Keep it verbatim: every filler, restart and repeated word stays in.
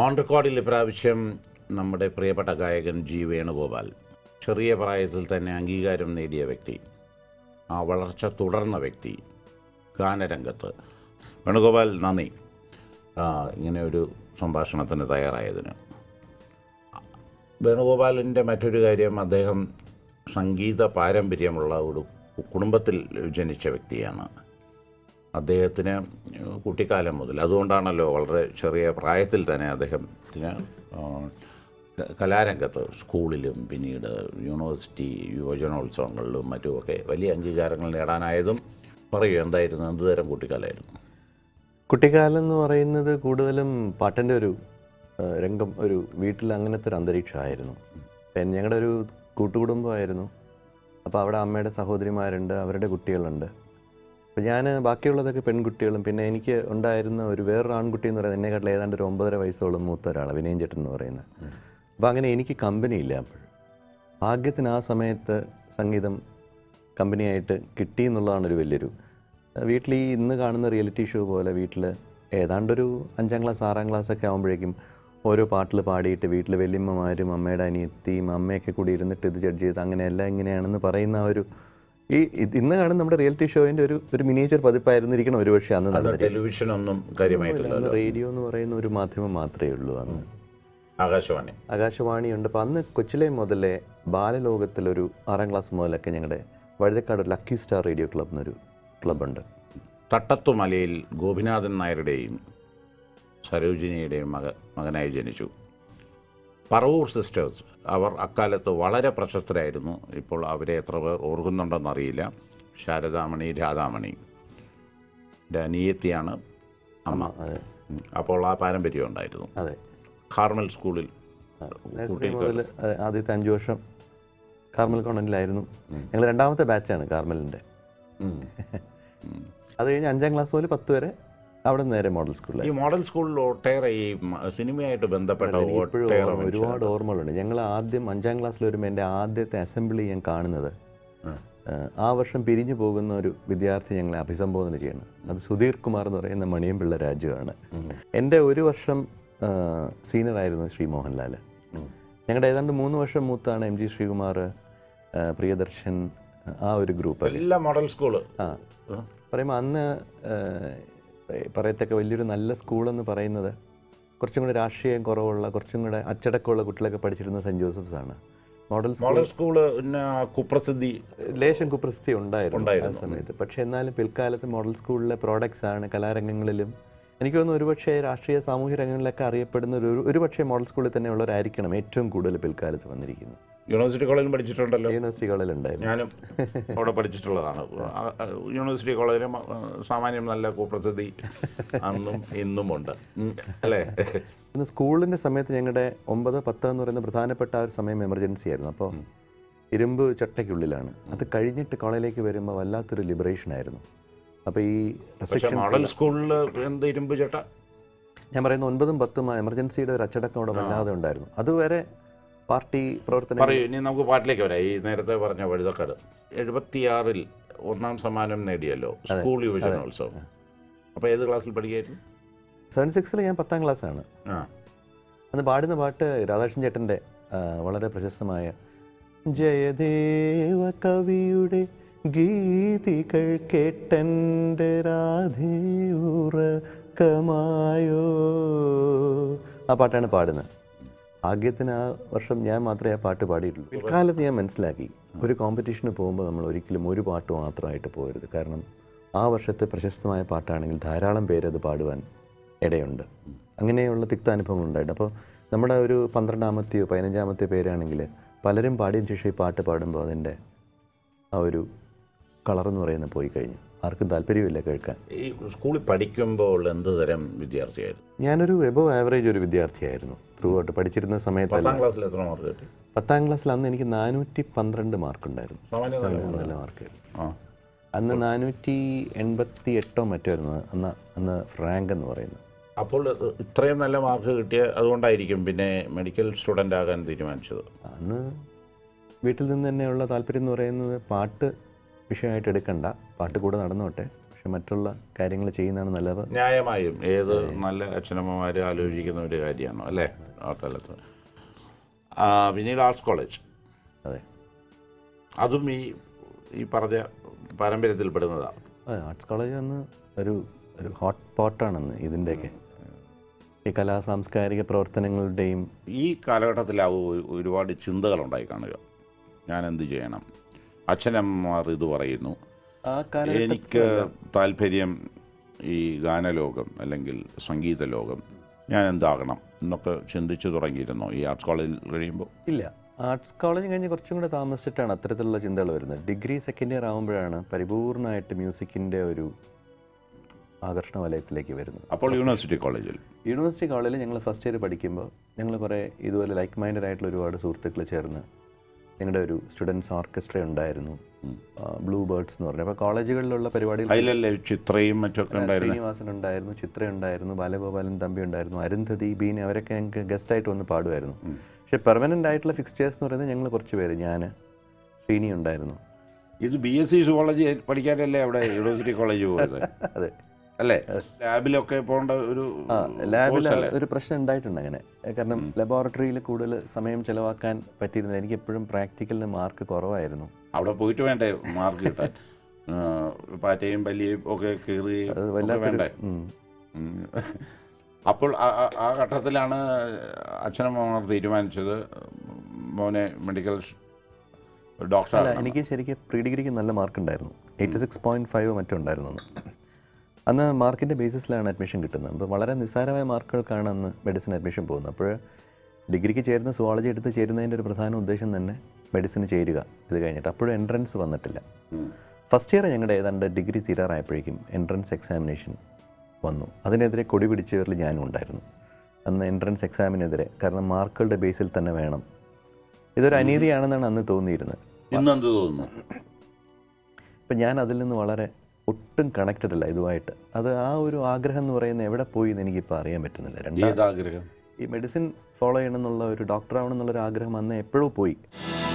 On റെക്കോർഡിൽ ഇപ്രാവശ്യം നമ്മുടെ പ്രിയപ്പെട്ട ഗായകൻ ജി വേണുഗോപാൽ. ചെറിയ പ്രായത്തിൽ തന്നെ അംഗീകാരം നേടിയ വ്യക്തി, ആ വളർച്ച തുടർന്ന വ്യക്തി ഗാനരംഗത്ത്. വേണുഗോപാൽ, നന്ദി ഇങ്ങനെ ഒരു സംഭാഷണത്തിന് തയ്യാറായതിന്. വേണുഗോപാലിൻ്റെ മറ്റൊരു കാര്യം, അദ്ദേഹം സംഗീത പാരമ്പര്യമുള്ള ഒരു കുടുംബത്തിൽ ജനിച്ച വ്യക്തിയാണ്. അദ്ദേഹത്തിന് കുട്ടിക്കാലം മുതൽ, അതുകൊണ്ടാണല്ലോ വളരെ ചെറിയ പ്രായത്തിൽ തന്നെ അദ്ദേഹത്തിന് കലാരംഗത്ത് സ്കൂളിലും പിന്നീട് യൂണിവേഴ്സിറ്റി യുവജനോത്സവങ്ങളിലും മറ്റുമൊക്കെ വലിയ അംഗീകാരങ്ങൾ നേടാനായതും. പറയൂ, എന്തായിരുന്നു, എന്തുതരം കുട്ടിക്കാലമായിരുന്നു? കുട്ടിക്കാലം എന്ന് പറയുന്നത് കൂടുതലും പാട്ടിൻ്റെ ഒരു രംഗം, ഒരു വീട്ടിൽ അങ്ങനത്തെ ഒരു അന്തരീക്ഷമായിരുന്നു. പിന്നെ ഞങ്ങളുടെ ഒരു കൂട്ടുകുടുംബമായിരുന്നു. അപ്പോൾ അവിടെ അമ്മയുടെ സഹോദരിമാരുണ്ട്, അവരുടെ കുട്ടികളുണ്ട്. അപ്പോൾ ഞാൻ ബാക്കിയുള്ളതൊക്കെ പെൺകുട്ടികളും, പിന്നെ എനിക്ക് ഉണ്ടായിരുന്ന ഒരു വേറൊരു ആൺകുട്ടി എന്ന് പറയുന്നത് എന്നെക്കാട്ടിൽ ഏതാണ്ട് ഒരു ഒമ്പതര വയസ്സോളം മൂത്ത ഒരാളാണ്, വിനയൻ ചേട്ടൻ എന്ന് പറയുന്നത്. അപ്പോൾ അങ്ങനെ എനിക്ക് കമ്പനിയില്ല. അപ്പോൾ ഭാഗ്യത്തിന് ആ സമയത്ത് സംഗീതം കമ്പനിയായിട്ട് കിട്ടി എന്നുള്ളതാണ് ഒരു വലിയൊരു. വീട്ടിൽ ഈ ഇന്ന് കാണുന്ന റിയാലിറ്റി ഷോ പോലെ വീട്ടിൽ ഏതാണ്ടൊരു അഞ്ചാം ക്ലാസ് ആറാം ക്ലാസ്സൊക്കെ ആകുമ്പോഴേക്കും ഓരോ പാട്ടിൽ പാടിയിട്ട് വീട്ടിൽ വല്യമ്മമാരും അമ്മയുടെ അനിയത്തിയും അമ്മയൊക്കെ കൂടി ഇരുന്നിട്ട് ഇത് ജഡ്ജ് ചെയ്ത് അങ്ങനെയല്ല ഇങ്ങനെയാണെന്ന് പറയുന്ന ഒരു ഈ ഇന്ന് കാണുന്ന നമ്മുടെ റിയാലിറ്റി ഷോയിൻ്റെ ഒരു ഒരു മിനിയേച്ചർ പതിപ്പായിരുന്നിരിക്കണം ഒരു പക്ഷേ അന്ന്. ടെലിവിഷനൊന്നും കാര്യമായിട്ടില്ല, റേഡിയോ എന്ന് പറയുന്ന ഒരു മാധ്യമം മാത്രമേ ഉള്ളൂ അന്ന്. ആകാശവാണി ആകാശവാണിയുണ്ട്. അപ്പോൾ അന്ന് കൊച്ചിലെ മുതലേ ബാലലോകത്തിലൊരു ആറാം ക്ലാസ് മുതലൊക്കെ ഞങ്ങളുടെ Vazhuthacaud lucky star radio club എന്നൊരു ക്ലബ്ബുണ്ട്. തട്ടത്തുമലയിൽ ഗോപിനാഥൻ നായരുടെയും സരോജിനിയുടെയും മക മകനായി ജനിച്ചു. പറവൂർ സിസ്റ്റേഴ്സ്, അവർ അക്കാലത്ത് വളരെ പ്രശസ്തരായിരുന്നു. ഇപ്പോൾ അവരെ എത്ര പേർ ഓർക്കുന്നുണ്ടെന്നറിയില്ല. ശാരദാമണി, രാധാമണി അനിയത്തിയാണ് അമ്മ. അപ്പോൾ ആ പാരമ്പര്യം ഉണ്ടായിരുന്നു. അതെ, കാർമൽ സ്കൂളിൽ മുതൽ ആദ്യത്തെ അഞ്ച് വർഷം കാർമൽ കോൺവെന്റിലായിരുന്നു. ഞങ്ങൾ രണ്ടാമത്തെ ബാച്ചാണ് കാർമലിൻ്റെ. അത് കഴിഞ്ഞ് അഞ്ചാം ക്ലാസ് മുതൽ പത്ത് വരെ അവിടെ നിന്ന് നേരെ മോഡൽ സ്കൂളിൽ. ഈ മോഡൽ സ്കൂളിൽ ഒട്ടേറെ ഈ സിനിമയായിട്ട് ബന്ധപ്പെട്ട ഇപ്പോഴും ഒരുപാട് ഓർമ്മകളുണ്ട്. ഞങ്ങൾ ആദ്യം അഞ്ചാം ക്ലാസ്സിൽ വരുമ്പോൾ എൻ്റെ ആദ്യത്തെ അസംബ്ലി ഞാൻ കാണുന്നത് ആ വർഷം പിരിഞ്ഞു പോകുന്ന ഒരു വിദ്യാർത്ഥി ഞങ്ങളെ അഭിസംബോധന ചെയ്യണം. അത് സുധീർ കുമാർ എന്ന് പറയുന്ന മണിയമ്പിള്ള രാജുവാണ്. എൻ്റെ ഒരു വർഷം സീനിയറായിരുന്നു ശ്രീ മോഹൻലാൽ. ഞങ്ങളുടെ ഏതാണ്ട് മൂന്ന് വർഷം മൂത്താണ് എം ജി ശ്രീകുമാർ, പ്രിയദർശൻ, ആ ഒരു ഗ്രൂപ്പ്. എല്ലാം മോഡൽ സ്കൂള്. ആ പറയുമ്പോൾ അന്ന് പറയത്തക്ക വലിയൊരു നല്ല സ്കൂളെന്ന് പറയുന്നത് കുറച്ചും കൂടെ രാഷ്ട്രീയം കുറവുള്ള, കുറച്ചും കൂടെ അച്ചടക്കമുള്ള കുട്ടികളൊക്കെ പഠിച്ചിരുന്ന സെൻറ്റ് ജോസഫ്സാണ്. മോഡൽ മോഡൽ സ്കൂള് കുപ്രസിദ്ധി, ലേശം കുപ്രസിദ്ധി ഉണ്ടായിരുന്നു ആ സമയത്ത്. പക്ഷേ എന്നാലും പിൽക്കാലത്ത് മോഡൽ സ്കൂളിലെ പ്രോഡക്ട്സ് ആണ് കലാരംഗങ്ങളിലും എനിക്ക് തോന്നുന്നു ഒരുപക്ഷെ രാഷ്ട്രീയ സാമൂഹ്യ രംഗങ്ങളിലൊക്കെ അറിയപ്പെടുന്ന ഒരു ഒരുപക്ഷെ മോഡൽ സ്കൂളിൽ തന്നെ ഉള്ളവരായിരിക്കണം ഏറ്റവും കൂടുതൽ പിൽക്കാലത്ത് വന്നിരിക്കുന്നത്. യൂണിവേഴ്സിറ്റി കോളേജിൽ പഠിച്ചിട്ടുണ്ടല്ലോ? യൂണിവേഴ്സിറ്റി കോളേജിലുണ്ടായിരുന്നു, ഞാനും അവിടെ പഠിച്ചിട്ടുള്ളതാണ്. യൂണിവേഴ്സിറ്റി കോളേജിലും സാമാന്യം നല്ല കുപ്രസിദ്ധി അന്നും ഇന്നും ഉണ്ട് അല്ലേ? ഇന്ന് സ്കൂളിൻ്റെ സമയത്ത് ഞങ്ങളുടെ ഒമ്പത് പത്ത് എന്ന് പറയുന്ന പ്രധാനപ്പെട്ട ഒരു സമയം എമർജൻസി ആയിരുന്നു. അപ്പോൾ ഇരുമ്പ് ചട്ടയ്ക്കുള്ളിലാണ്. അത് കഴിഞ്ഞിട്ട് കോളേജിലേക്ക് വരുമ്പോൾ വല്ലാത്തൊരു ലിബറേഷൻ ആയിരുന്നു. അപ്പോൾ ഈ മോഡൽ സ്കൂളിൽ എന്ത് ഇരുമ്പ് ചട്ട? ഞാൻ പറയുന്ന ഒൻപതും പത്തും എമർജൻസിയുടെ ഒരു അച്ചടക്കം അവിടെ വല്ലാതെ ഉണ്ടായിരുന്നു. അതുവരെ പാർട്ടി പ്രവർത്തനം. പറയൂ, ഇനി നമുക്ക് പാട്ടിലേക്ക് വരാം. ഈ നേരത്തെ പറഞ്ഞ വഴുതക്കാട് എഴുപത്തിയാറിൽ ഒന്നാം സമ്മാനം നേടിയല്ലോ സ്കൂൾ യുവജനോത്സവം. അപ്പോൾ ഏത് ക്ലാസ്സിൽ പഠിക്കായിരുന്നു? സെവൻ സിക്സിൽ ഞാൻ പത്താം ക്ലാസ്സാണ്. അന്ന് പാടുന്ന പാട്ട് രാധാകൃഷ്ണൻ ചേട്ടൻ്റെ വളരെ പ്രശസ്തമായ ജയദേവ കവിയുടെ ഗീതികൾ കേട്ടെൻ്റെ രാധേയുറക്കമായോ, ആ പാട്ടാണ് പാടുന്നത്. ഭാഗ്യത്തിന് ആ വർഷം ഞാൻ മാത്രമേ ആ പാട്ട് പാടിയിട്ടുള്ളൂ. പിൽക്കാലത്ത് ഞാൻ മനസ്സിലാക്കി ഒരു കോമ്പറ്റീഷന് പോകുമ്പോൾ നമ്മൾ ഒരിക്കലും ഒരു പാട്ട് മാത്രമായിട്ട് പോകരുത്. കാരണം ആ വർഷത്തെ പ്രശസ്തമായ പാട്ടാണെങ്കിൽ ധാരാളം പേരത് പാടുവാൻ ഇടയുണ്ട്. അങ്ങനെയുള്ള തിക്താനുഭവങ്ങൾ ഉണ്ടായിട്ട് അപ്പോൾ നമ്മുടെ ഒരു പന്ത്രണ്ടാമത്തെയോ പതിനഞ്ചാമത്തെ പേരാണെങ്കിൽ പലരും പാടിയതിന് ശേഷം ഈ പാട്ട് പാടുമ്പോൾ അതിൻ്റെ ആ ഒരു കളറെന്ന് പറയുന്നത് പോയി കഴിഞ്ഞു. ആർക്കും താല്പര്യമില്ല കേൾക്കാൻ. ഈ സ്കൂളിൽ പഠിക്കുമ്പോൾ എന്ത് തരം വിദ്യാർത്ഥിയായിരുന്നു? ഞാനൊരു എബോവ് ആവറേജ് ഒരു വിദ്യാർത്ഥിയായിരുന്നു ത്രൂ ഔട്ട് പഠിച്ചിരുന്ന സമയത്തല്ല. ക്ലാസ്സിൽ എത്ര മാർക്ക് കിട്ടി? പത്താം ക്ലാസ്സിൽ അന്ന് എനിക്ക് നാനൂറ്റി പന്ത്രണ്ട് മാർക്കുണ്ടായിരുന്നു. നല്ല മാർക്ക്. അന്ന് നാനൂറ്റി എൺപത്തി എട്ടോ മറ്റായിരുന്നു അന്ന് അന്ന് റാങ്ക് എന്ന് പറയുന്നത്. അപ്പോൾ ഇത്രയും നല്ല മാർക്ക് കിട്ടിയ അതുകൊണ്ടായിരിക്കും പിന്നെ മെഡിക്കൽ സ്റ്റുഡൻ്റ് ആകാൻ തീരുമാനിച്ചത്. അന്ന് വീട്ടിൽ നിന്ന് തന്നെയുള്ള താല്പര്യം എന്ന് പറയുന്നത് പാട്ട് വിഷയമായിട്ട് എടുക്കണ്ട, പാട്ട് കൂടെ നടന്നോട്ടെ, പക്ഷെ പക്ഷെ മറ്റുള്ള കാര്യങ്ങൾ ചെയ്യുന്നതാണ് നല്ലത്. ന്യായമായും ഏത് നല്ല അച്ഛനമ്മമാർ ആലോചിക്കുന്ന ഒരു കാര്യമാണ് അല്ലേ ആ കാലത്ത്. പിന്നീട് ആർട്സ് കോളേജ്, അതെ, അതും ഈ ഈ പറഞ്ഞ പാരമ്പര്യത്തിൽപ്പെടുന്നതാണ്. അതെ, ആർട്സ് കോളേജ് വന്ന് ഒരു ഒരു ഹോട്ട് പോട്ടാണെന്ന് ഇതിൻ്റെയൊക്കെ ഈ കലാ സാംസ്കാരിക പ്രവർത്തനങ്ങളുടെയും. ഈ കാലഘട്ടത്തിലാവും ഒരുപാട് ചിന്തകളുണ്ടായി കാണുക, ഞാൻ എന്ത് ചെയ്യണം, അച്ഛനമ്മമാർ ഇത് പറയുന്നു, ആ കാലഘട്ടത്തിൽ എനിക്ക് താല്പര്യം ഈ ഗാനലോകം അല്ലെങ്കിൽ സംഗീത ലോകം, ഞാൻ എന്താകണം എന്നൊക്കെ ചിന്തിച്ചു തുടങ്ങിയിരുന്നോ ഈ ആർട്സ് കോളേജിൽ കഴിയുമ്പോൾ? ഇല്ല, ആർട്സ് കോളേജ് കഴിഞ്ഞ് കുറച്ചും കൂടെ താമസിച്ചിട്ടാണ് അത്തരത്തിലുള്ള ചിന്തകൾ വരുന്നത്. ഡിഗ്രി സെക്കൻഡ് ഇയർ ആകുമ്പോഴാണ് പരിപൂർണമായിട്ട് മ്യൂസിക്കിൻ്റെ ഒരു ആകർഷണ വലയത്തിലേക്ക് വരുന്നത്. അപ്പോൾ യൂണിവേഴ്സിറ്റി കോളേജിൽ യൂണിവേഴ്സിറ്റി കോളേജിൽ ഞങ്ങൾ ഫസ്റ്റ് ഇയർ പഠിക്കുമ്പോൾ ഞങ്ങൾ കുറേ ഇതുപോലെ ലൈക്ക് മൈൻഡഡ് ആയിട്ടുള്ള ഒരുപാട് സുഹൃത്തുക്കൾ ചേർന്ന് ഞങ്ങളുടെ ഒരു സ്റ്റുഡൻസ് ഓർക്കസ്ട്ര ഉണ്ടായിരുന്നു, ബ്ലൂ ബേർഡ്സ് എന്ന് പറഞ്ഞു. അപ്പോൾ കോളേജുകളിലുള്ള പരിപാടികൾ അതിലല്ലേ ചിത്രയും മറ്റൊക്കെ ഉണ്ടായിരുന്നു. ശ്രീനിവാസൻ ഉണ്ടായിരുന്നു, ചിത്ര ഉണ്ടായിരുന്നു, ബാലഗോപാലൻ തമ്പി ഉണ്ടായിരുന്നു, അരുന്ധതി, ബീൻ, അവരൊക്കെ ഞങ്ങൾക്ക് ഗസ്റ്റായിട്ട് വന്ന് പാടുമായിരുന്നു. പക്ഷേ പെർമനൻ്റ് ആയിട്ടുള്ള ഫിക്സ്ചേഴ്സ് എന്ന് പറയുന്നത് ഞങ്ങൾ കുറച്ച് പേര്, ഞാൻ, ശ്രീനി ഉണ്ടായിരുന്നു. ഇത് ബി എസ് സി സുവോളജി പഠിക്കാനല്ലേ അവിടെ യൂണിവേഴ്സിറ്റി കോളേജ് പോയത്? അതെ അല്ലേ, ലാബിലൊക്കെ പോകേണ്ട ഒരു ലാബിൽ ഒരു പ്രശ്നം ഉണ്ടായിട്ടുണ്ട് അങ്ങനെ. കാരണം ലബോറട്ടറിയിൽ കൂടുതൽ സമയം ചിലവാക്കാൻ പറ്റിയിരുന്നത്. എനിക്ക് എപ്പോഴും പ്രാക്ടിക്കലിന് മാർക്ക് കുറവായിരുന്നു. അവിടെ പോയിട്ട് വേണ്ടേ മാർക്ക് കിട്ടാൻ? പാറ്റയും പല്ലിയും ഒക്കെ കീറുകയും വേണ്ടേ? അപ്പോൾ ആ ഘട്ടത്തിലാണ് അച്ഛനമ്മമാർ തീരുമാനിച്ചത് മോനെ മെഡിക്കൽ ഡോക്ടർ. അല്ല, എനിക്ക് ശരിക്കും പ്രീ ഡിഗ്രിക്ക് നല്ല മാർക്ക് ഉണ്ടായിരുന്നു, എയ്റ്റി സിക്സ് പോയിൻറ്റ് ഫൈവ് മറ്റും ഉണ്ടായിരുന്നു. അന്ന് മാർക്കിൻ്റെ ബേസിസിലാണ് അഡ്മിഷൻ കിട്ടുന്നത്. അപ്പോൾ വളരെ നിസ്സാരമായ മാർക്കുകൾക്കാണ് അന്ന് മെഡിസിൻ അഡ്മിഷൻ പോകുന്നത്. അപ്പോൾ ഡിഗ്രിക്ക് ചേരുന്ന സുവോളജി എടുത്ത് ചേരുന്നതിൻ്റെ ഒരു പ്രധാന ഉദ്ദേശം തന്നെ മെഡിസിന് ചേരുക ഇത് കഴിഞ്ഞിട്ട്. അപ്പോഴും എൻട്രൻസ് വന്നിട്ടില്ല. ഫസ്റ്റ് ഇയർ ഞങ്ങളുടെ ഏതാണ്ട് ഡിഗ്രി തീരാറായപ്പോഴേക്കും എൻട്രൻസ് എക്സാമിനേഷൻ വന്നു. അതിനെതിരെ കൊടി പിടിച്ചവരിൽ ഞാനും ഉണ്ടായിരുന്നു അന്ന് എൻട്രൻസ് എക്സാമിനെതിരെ. കാരണം മാർക്കുകളുടെ ബേസിൽ തന്നെ വേണം. ഇതൊരു അനീതിയാണെന്നാണ് അന്ന് തോന്നിയിരുന്നത്. ഇന്നെന്ത് തോന്നുന്നു? ഇപ്പം ഞാൻ അതിൽ നിന്ന് വളരെ ഒട്ടും കണക്റ്റഡ് അല്ല ഇതുമായിട്ട്. അത് ആ ഒരു ആഗ്രഹം എന്ന് പറയുന്നത് എവിടെ പോയി എന്ന് എനിക്കിപ്പോൾ അറിയാൻ പറ്റുന്നില്ല. രണ്ടാം ആഗ്രഹം ഈ മെഡിസിൻ ഫോളോ ചെയ്യണം എന്നുള്ള ഒരു ഡോക്ടർ ആവണം എന്നുള്ളൊരു ആഗ്രഹം അന്ന് എപ്പോഴും പോയി.